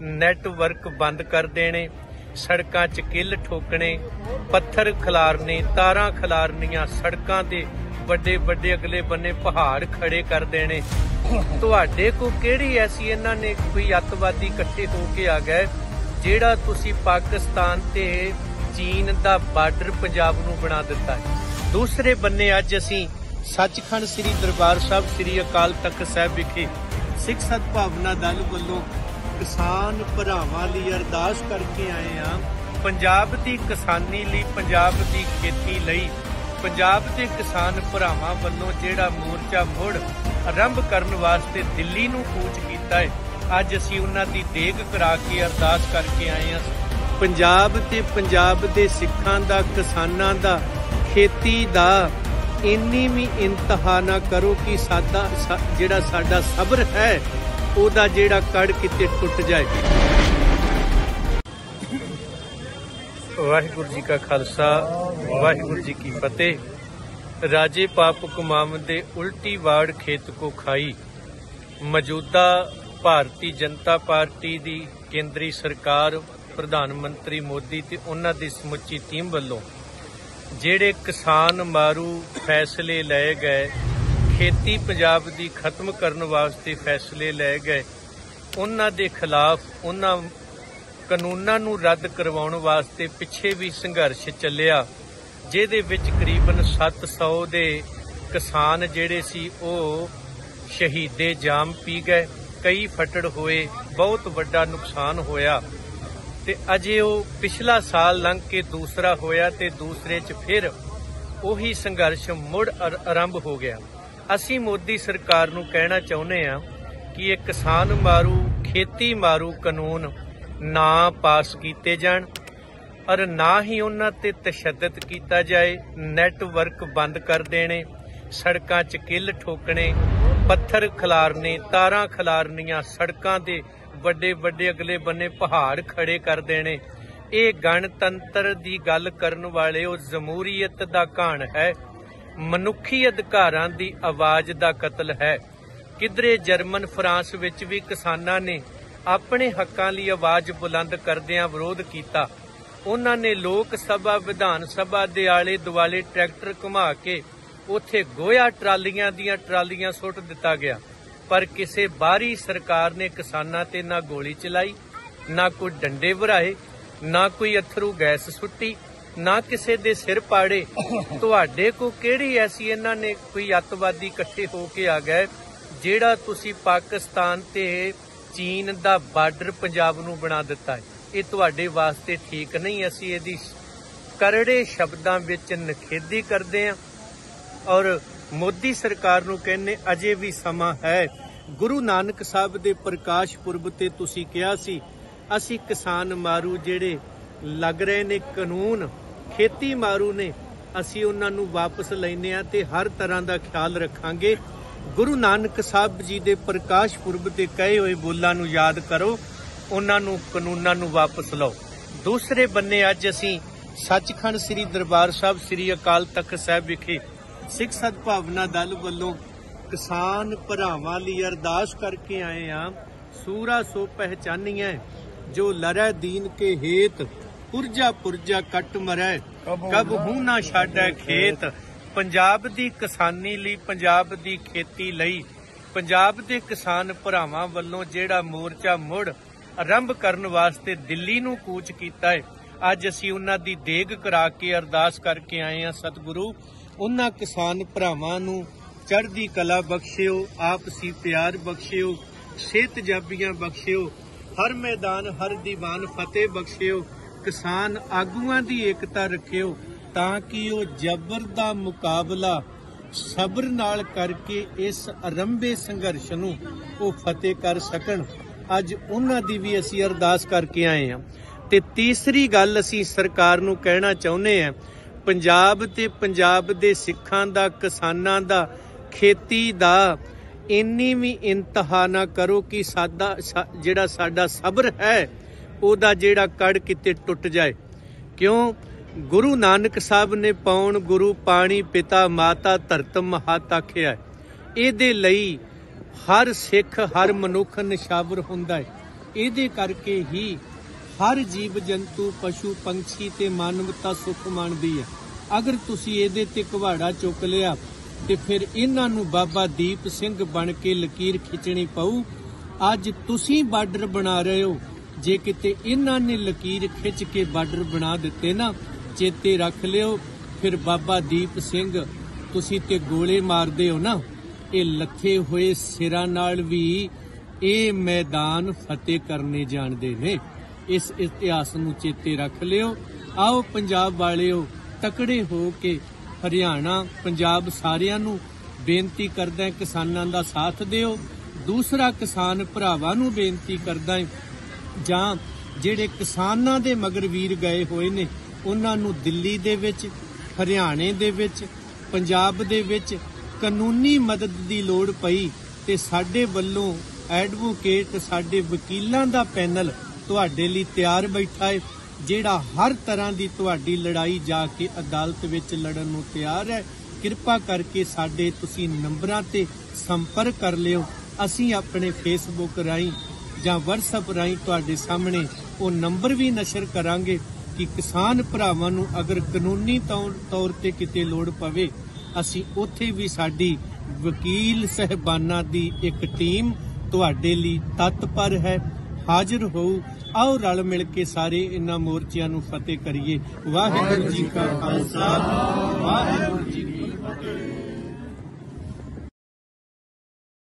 Network ਬੰਦ ਕਰ ਦੇਣੇ, ਸੜਕਾਂ 'ਚ ਕਿੱਲ ਠੋਕਣੇ, ਪੱਥਰ ਖਿਲਾਰਨੇ, ਤਾਰਾਂ ਖਿਲਾਰਨੀਆਂ, ਸੜਕਾਂ ਦੇ ਵੱਡੇ ਵੱਡੇ ਅਗਲੇ ਬੰਨੇ ਪਹਾੜ ਖੜੇ ਕਰ ਦੇਣੇ। ਤੁਹਾਡੇ ਕੋ ਕਿਹੜੀ ਐਸੀ ਇਹਨਾਂ ਨੇ ਕੋਈ ਅੱਤਵਾਦੀ ਇਕੱਠੇ ਹੋ ਕੇ ਆ ਗਏ ਜਿਹੜਾ ਤੁਸੀਂ ਪਾਕਿਸਤਾਨ ਤੇ ਚੀਨ ਦਾ ਬਾਰਡਰ ਪੰਜਾਬ ਨੂੰ ਬਣਾ ਦਿੱਤਾ ਹੈ। ਦੂਸਰੇ ਬੰਨੇ ਅੱਜ ਅਸੀਂ ਸੱਚਖੰਡ ਸ੍ਰੀ ਦਰਬਾਰ ਸਾਹਿਬ ਸ੍ਰੀ ਅਕਾਲ ਤਖਤ ਸਾਹਿਬ ਵਿਖੇ ਸਿੱਖ ਸਦਭਾਵਨਾ ਦਲ ਵੱਲੋਂ ਕਿਸਾਨ ਭਰਾਵਾਂ ਲਈ ਅਰਦਾਸ ਕਰਕੇ ਆਏ ਹਾਂ। ਪੰਜਾਬ ਦੀ ਕਿਸਾਨੀ ਲਈ, ਪੰਜਾਬ ਦੀ ਖੇਤੀ ਲਈ, ਪੰਜਾਬ ਦੇ ਕਿਸਾਨ ਭਰਾਵਾਂ ਵੱਲੋਂ ਜਿਹੜਾ ਮੋਰਚਾ ਮੁੜ ਆਰੰਭ ਕਰਨ ਵਾਸਤੇ ਦਿੱਲੀ ਨੂੰ ਕੂਚ ਕੀਤਾ ਹੈ, ਅੱਜ ਅਸੀਂ ਉਹਨਾਂ ਦੀ ਦੇਗ ਕਰਾ ਕੇ ਅਰਦਾਸ ਕਰਕੇ ਆਏ ਹਾਂ। ਪੰਜਾਬ ਤੇ ਪੰਜਾਬ ਦੇ ਸਿੱਖਾਂ ਦਾ, ਕਿਸਾਨਾਂ ਦਾ, ਖੇਤੀ ਦਾ ਇੰਨੀ ਵੀ ਇੰਤਹਾ ਨਾ ਕਰੋ ਕਿ ਜਿਹੜਾ ਸਾਡਾ ਸਬਰ ਹੈ ਉਹਦਾ ਜਿਹੜਾ ਕੜ ਕਿਤੇ ਟੁੱਟ ਜਾਏ। ਵਾਹਿਗੁਰੂ ਜੀ ਕਾ ਖਾਲਸਾ, ਵਾਹਿਗੁਰੂ ਜੀ ਕੀ ਫਤਿਹ। ਰਾਜੇ ਪਾਪ ਕਮਾਵੰਦੇ ਉਲਟੀ ਵਾੜ ਖੇਤ ਕੋ ਖਾਈ। ਮੌਜੂਦਾ ਭਾਰਤੀ ਜਨਤਾ ਪਾਰਟੀ ਦੀ ਕੇਂਦਰੀ ਸਰਕਾਰ, ਪ੍ਰਧਾਨ ਮੰਤਰੀ ਮੋਦੀ ਤੇ ਉਹਨਾਂ ਦੀ ਸਮੁੱਚੀ ਟੀਮ ਵੱਲੋਂ ਜਿਹੜੇ ਕਿਸਾਨ ਮਾਰੂ ਫੈਸਲੇ ਲਏ ਗਏ, ਖੇਤੀ ਪੰਜਾਬ ਦੀ ਖਤਮ ਕਰਨ ਵਾਸਤੇ ਫੈਸਲੇ ਲਏ ਗਏ, ਉਹਨਾਂ ਦੇ ਖਿਲਾਫ ਉਹਨਾਂ ਕਾਨੂੰਨਾਂ ਨੂੰ ਰੱਦ ਕਰਵਾਉਣ ਵਾਸਤੇ ਪਿੱਛੇ ਵੀ ਸੰਘਰਸ਼ ਚੱਲਿਆ, ਜਿਹਦੇ ਵਿੱਚ ਕਰੀਬਨ 700 ਦੇ ਕਿਸਾਨ ਜਿਹੜੇ ਸੀ ਉਹ ਸ਼ਹੀਦੇ ਜਾਮ ਪੀ ਗਏ, ਕਈ ਫੱਟੜ ਹੋਏ, ਬਹੁਤ ਵੱਡਾ ਨੁਕਸਾਨ ਹੋਇਆ। ਤੇ ਅਜੇ ਉਹ ਪਿਛਲਾ ਸਾਲ ਲੰਘ ਕੇ ਦੂਸਰਾ ਹੋਇਆ ਤੇ ਦੂਸਰੇ 'ਚ ਫਿਰ ਉਹੀ ਸੰਘਰਸ਼ ਮੁੜ ਆਰੰਭ ਹੋ ਗਿਆ। ਅਸੀਂ ਮੋਦੀ ਸਰਕਾਰ ਨੂੰ ਕਹਿਣਾ ਚਾਹੁੰਦੇ ਹਾਂ ਕਿ ਇਹ ਕਿਸਾਨ ਮਾਰੂ, ਖੇਤੀ ਮਾਰੂ ਕਾਨੂੰਨ ਨਾ ਪਾਸ ਕੀਤੇ ਜਾਣ ਔਰ ਨਾ ਹੀ ਉਹਨਾਂ ਤੇ ਤਸ਼ੱਦਦ ਕੀਤਾ ਜਾਏ। ਨੈਟਵਰਕ ਬੰਦ ਕਰ ਦੇਣੇ, ਸੜਕਾਂ 'ਚ ਕਿੱਲ ਠੋਕਣੇ, ਪੱਥਰ ਖਿਲਾਰਨੇ, ਤਾਰਾਂ ਖਿਲਾਰਨੀਆਂ, ਸੜਕਾਂ ਦੇ ਵੱਡੇ ਵੱਡੇ ਅਗਲੇ ਬੰਨੇ ਪਹਾੜ ਖੜੇ ਕਰ ਦੇਣੇ। ਇਹ ਗਣਤੰਤਰ ਦੀ ਗੱਲ ਕਰਨ ਵਾਲੇ ਉਹ ਜਮਹੂਰੀਅਤ ਦਾ ਘਾਣ ਹੈ, ਮਨੁੱਖੀ ਅਧਿਕਾਰਾਂ ਦੀ ਆਵਾਜ਼ ਦਾ ਕਤਲ ਹੈ। ਕਿਧਰੇ ਜਰਮਨ, ਫਰਾਂਸ ਵਿੱਚ ਵੀ ਕਿਸਾਨਾਂ ਨੇ ਆਪਣੇ ਹੱਕਾਂ ਲਈ ਆਵਾਜ਼ ਬੁਲੰਦ ਕਰਦਿਆਂ ਵਿਰੋਧ ਕੀਤਾ। ਉਹਨਾਂ ਨੇ ਲੋਕ ਸਭਾ, ਵਿਧਾਨ ਸਭਾ ਦੇ ਆਲੇ ਦੁਆਲੇ ਟਰੈਕਟਰ ਘੁਮਾ ਕੇ ਉੱਥੇ ਗੋਇਆ ਟਰਾਲੀਆਂ ਦੀਆਂ ਟਰਾਲੀਆਂ ਸੁੱਟ ਦਿੱਤਾ ਗਿਆ, ਪਰ ਕਿਸੇ ਬਾਹਰੀ ਸਰਕਾਰ ਨੇ ਕਿਸਾਨਾਂ ਤੇ ਨਾ ਗੋਲੀ ਚਲਾਈ, ਨਾ ਕੋਈ ਡੰਡੇ ਵਰਾਏ, ਨਾ ਕੋਈ ਅਥਰੂ ਗੈਸ ਸੁੱਟੀ, ਨਾ ਕਿਸੇ ਦੇ ਸਿਰ ਪਾੜੇ। ਤੁਹਾਡੇ ਕੋ ਕਿਹੜੀ ਐਸੀ ਇਹਨਾਂ ਨੇ ਕੋਈ ਅੱਤਵਾਦੀ ਇਕੱਠੇ ਹੋ ਕੇ ਆ ਗਏ ਜਿਹੜਾ ਤੁਸੀਂ ਪਾਕਿਸਤਾਨ ਤੇ ਚੀਨ ਦਾ ਬਾਰਡਰ ਪੰਜਾਬ ਨੂੰ ਬਣਾ ਦਿੱਤਾ ਹੈ। ਇਹ ਤੁਹਾਡੇ ਵਾਸਤੇ ਠੀਕ ਨਹੀਂ। ਅਸੀਂ ਇਹਦੀ ਕਰੜੇ ਸ਼ਬਦਾਂ ਵਿੱਚ ਨਿਖੇਧੀ ਕਰਦੇ ਹਾਂ ਔਰ ਮੋਦੀ ਸਰਕਾਰ ਨੂੰ ਕਹਿੰਦੇ ਅਜੇ ਵੀ ਸਮਾਂ ਹੈ। ਗੁਰੂ ਨਾਨਕ ਸਾਹਿਬ ਦੇ ਪ੍ਰਕਾਸ਼ ਪੁਰਬ ਤੇ ਤੁਸੀਂ ਕਿਹਾ ਸੀ ਅਸੀਂ ਕਿਸਾਨ ਮਾਰੂ ਜਿਹੜੇ ਲੱਗ ਰਹੇ ਨੇ ਕਾਨੂੰਨ, ਖੇਤੀ ਮਾਰੂ ਨੇ, ਅਸੀਂ ਉਹਨਾਂ ਨੂੰ ਵਾਪਸ ਲੈਣੇ ਆ ਤੇ ਹਰ ਤਰ੍ਹਾਂ ਦਾ ਖਿਆਲ ਰੱਖਾਂਗੇ। ਗੁਰੂ ਨਾਨਕ ਸਾਹਿਬ ਜੀ ਦੇ ਪ੍ਰਕਾਸ਼ ਪੁਰਬ ਤੇ ਕਹੇ ਹੋਏ ਬੋਲਾਂ ਨੂੰ ਯਾਦ ਕਰੋ, ਉਹਨਾਂ ਨੂੰ ਕਾਨੂੰਨਾਂ ਨੂੰ ਵਾਪਸ ਲਓ। ਦੂਸਰੇ ਬੰਨੇ ਅੱਜ ਅਸੀਂ ਸੱਚਖੰਡ ਸ੍ਰੀ ਦਰਬਾਰ ਸਾਹਿਬ ਸ੍ਰੀ ਅਕਾਲ ਤਖਤ ਸਾਹਿਬ ਵਿਖੇ ਸਿੱਖ ਸਦਭਾਵਨਾ ਦਲ ਵੱਲੋਂ ਕਿਸਾਨ ਭਰਾਵਾਂ ਲਈ ਅਰਦਾਸ ਕਰਕੇ ਆਏ ਹਾਂ। ਸੂਰਾ ਸੋ ਪਹਿਚਾਨੀਐ ਜੋ ਲੜੈ ਦੀਨ ਕੇ ਹੇਤ, ਪੁਰਜਾ ਪੁਰਜਾ ਕੱਟ ਮਰੈ ਕਬ ਹੂੰ ਨਾ ਛਾਡੈ ਖੇਤ। ਪੰਜਾਬ ਦੀ ਕਿਸਾਨੀ ਲਈ, ਪੰਜਾਬ ਦੀ ਖੇਤੀ ਲਈ, ਪੰਜਾਬ ਦੇ ਕਿਸਾਨ ਭਰਾਵਾਂ ਵੱਲੋਂ ਜਿਹੜਾ ਮੋਰਚਾ ਮੁੜ ਆਰੰਭ ਕਰਨ ਵਾਸਤੇ ਦਿੱਲੀ ਨੂੰ ਕੂਚ ਕੀਤਾ ਹੈ, ਅੱਜ ਅਸੀਂ ਉਹਨਾਂ ਦੀ ਦੇਗ ਕਰਾ ਕੇ ਅਰਦਾਸ ਕਰਕੇ ਆਏ ਹਾਂ। ਸਤਿਗੁਰੂ ਉਹਨਾਂ ਕਿਸਾਨ ਭਰਾਵਾਂ ਨੂੰ ਚੜ੍ਹਦੀ ਕਲਾ ਬਖਸ਼ਿਓ, ਆਪਸੀ ਪਿਆਰ ਬਖਸ਼ਿਓ, ਸਿਹਤਯਾਬੀਆਂ ਬਖਸ਼ਿਓ, ਹਰ ਮੈਦਾਨ ਹਰ ਦੀਵਾਨ ਫਤਿਹ ਬਖਸ਼ਿਓ, ਕਿਸਾਨ ਆਗੂਆਂ ਦੀ ਏਕਤਾ ਰੱਖਿਓ ਤਾਂ ਕਿ ਉਹ ਜ਼ਬਰ ਦਾ ਮੁਕਾਬਲਾ ਸਬਰ ਨਾਲ ਕਰਕੇ ਇਸ ਆਰੰਭੇ ਸੰਘਰਸ਼ ਨੂੰ ਉਹ ਫਤਿਹ ਕਰ ਸਕਣ। ਅੱਜ ਉਹਨਾਂ ਦੀ ਵੀ ਅਸੀਂ ਅਰਦਾਸ ਕਰਕੇ ਆਏ ਹਾਂ। ਤੇ ਤੀਸਰੀ ਗੱਲ ਅਸੀਂ ਸਰਕਾਰ ਨੂੰ ਕਹਿਣਾ ਚਾਹੁੰਦੇ ਹਾਂ, ਪੰਜਾਬ ਤੇ ਪੰਜਾਬ ਦੇ ਸਿੱਖਾਂ ਦਾ, ਕਿਸਾਨਾਂ ਦਾ, ਖੇਤੀ ਦਾ ਇੰਨੀ ਵੀ ਇੰਤਹਾ ਨਾ ਕਰੋ ਕਿ ਜਿਹੜਾ ਸਾਡਾ ਸਬਰ ਹੈ ਉਹਦਾ ਜਿਹੜਾ ਕੜ ਕਿਤੇ ਟੁੱਟ ਜਾਏ। ਕਿਉਂ? ਗੁਰੂ ਨਾਨਕ ਸਾਹਿਬ ਨੇ ਪਾਉਣ ਗੁਰੂ ਪਾਣੀ ਪਿਤਾ ਮਾਤਾ ਧਰਤ ਮਹਤ ਆਖਿਆ। ਇਹਦੇ ਲਈ ਹਰ ਸਿੱਖ, ਹਰ ਮਨੁੱਖ ਨਿਸ਼ਾਵਰ ਹੁੰਦਾ ਹੈ। ਇਹਦੇ ਕਰਕੇ ਹੀ ਹਰ ਜੀਵ ਜੰਤੂ ਪਸ਼ੂ ਪੰਛੀ ਤੇ ਮਾਨਵਤਾ ਸੁੱਖ ਮੰਨਦੀ ਹੈ। ਅਗਰ ਤੁਸੀਂ ਇਹਦੇ ਤੇ ਕੁਹਾੜਾ ਚੁੱਕ ਲਿਆ ਤੇ ਫਿਰ ਇਹਨਾਂ ਨੂੰ ਬਾਬਾ ਦੀਪ ਸਿੰਘ ਬਣ ਕੇ ਲਕੀਰ ਖਿੱਚਣੀ ਪਊ। ਅੱਜ ਤੁਸੀਂ ਬਾਰਡਰ ਬਣਾ ਰਹੇ ਹੋ, ਜੇ ਕਿਤੇ ਇਹਨਾਂ ਨੇ ਲਕੀਰ ਖਿੱਚ ਕੇ ਬਾਰਡਰ ਬਣਾ ਦਿੱਤੇ ਨਾ, ਚੇਤੇ ਰੱਖ ਲਿਓ ਫਿਰ ਬਾਬਾ ਦੀਪ ਸਿੰਘ ਤੁਸੀਂ ਤੇ ਗੋਲੇ ਮਾਰਦੇ ਹੋ ਨਾ, ਇਹ ਲੱਥੇ ਹੋਏ ਸਿਰਾਂ ਨਾਲ ਵੀ ਇਹ ਮੈਦਾਨ ਫਤਿਹ ਕਰਨੇ ਜਾਣਦੇ ਨੇ। ਇਸ ਇਤਿਹਾਸ ਨੂੰ ਚੇਤੇ ਰੱਖ ਲਿਓ। ਆਓ ਪੰਜਾਬ ਵਾਲਿਓ ਤਕੜੇ ਹੋ ਕੇ ਹਰਿਆਣਾ ਪੰਜਾਬ ਸਾਰਿਆਂ ਨੂੰ ਬੇਨਤੀ ਕਰਦਾ ਕਿਸਾਨਾਂ ਦਾ ਸਾਥ ਦਿਓ। ਦੂਸਰਾ ਕਿਸਾਨ ਭਰਾਵਾਂ ਨੂੰ ਬੇਨਤੀ ਕਰਦਾ ਜਾਂ ਜਿਹੜੇ ਕਿਸਾਨਾਂ ਦੇ ਮਗਰ ਵੀਰ ਗਏ ਹੋਏ ਨੇ ਉਹਨਾਂ ਨੂੰ ਦਿੱਲੀ ਦੇ ਵਿੱਚ, ਹਰਿਆਣੇ ਦੇ ਵਿੱਚ, ਪੰਜਾਬ ਦੇ ਵਿੱਚ ਕਾਨੂੰਨੀ ਮਦਦ ਦੀ ਲੋੜ ਪਈ ਤੇ ਸਾਡੇ ਵੱਲੋਂ ਐਡਵੋਕੇਟ, ਸਾਡੇ ਵਕੀਲਾਂ ਦਾ ਪੈਨਲ ਤੁਹਾਡੇ ਲਈ ਤਿਆਰ ਬੈਠਾ ਹੈ, ਜਿਹੜਾ ਹਰ ਤਰ੍ਹਾਂ ਦੀ ਤੁਹਾਡੀ ਲੜਾਈ ਜਾ ਕੇ ਅਦਾਲਤ ਵਿੱਚ ਲੜਨ ਨੂੰ ਤਿਆਰ ਹੈ। ਕਿਰਪਾ ਕਰਕੇ ਸਾਡੇ ਤੁਸੀਂ ਨੰਬਰਾਂ ਤੇ ਸੰਪਰਕ ਕਰ ਲਿਓ। ਅਸੀਂ ਆਪਣੇ ਫੇਸਬੁੱਕ ਰਾਹੀਂ ਜਾਂ ਵਟਸਐਪ ਰਾਹੀਂ ਤੁਹਾਡੇ ਸਾਹਮਣੇ ਉਹ ਨੰਬਰ ਵੀ ਨਸ਼ਰ ਕਰਾਂਗੇ ਕਿ ਕਿਸਾਨ ਭਰਾਵਾਂ ਨੂੰ ਅਗਰ ਕਾਨੂੰਨੀ ਤੌਰ ਤੇ ਕਿਤੇ ਲੋੜ ਪਵੇ, ਅਸੀਂ ਉੱਥੇ ਵੀ ਸਾਡੀ ਵਕੀਲ ਸਹਿਬਾਨਾਂ ਦੀ ਇੱਕ ਟੀਮ ਤੁਹਾਡੇ ਲਈ ਤਤਪਰ ਹੈ, ਹਾਜ਼ਰ ਹੋਊ। ਆਓ ਰਲ ਮਿਲ ਕੇ ਸਾਰੇ ਇਹਨਾਂ ਮੋਰਚਿਆਂ ਨੂੰ ਫਤਿਹ ਕਰੀਏ। ਵਾਹਿਗੁਰੂ ਜੀ ਕਾ ਖਾਲਸਾ, ਵਾਹਿਗੁਰੂ ਜੀ ਕੀ ਫਤਿਹ।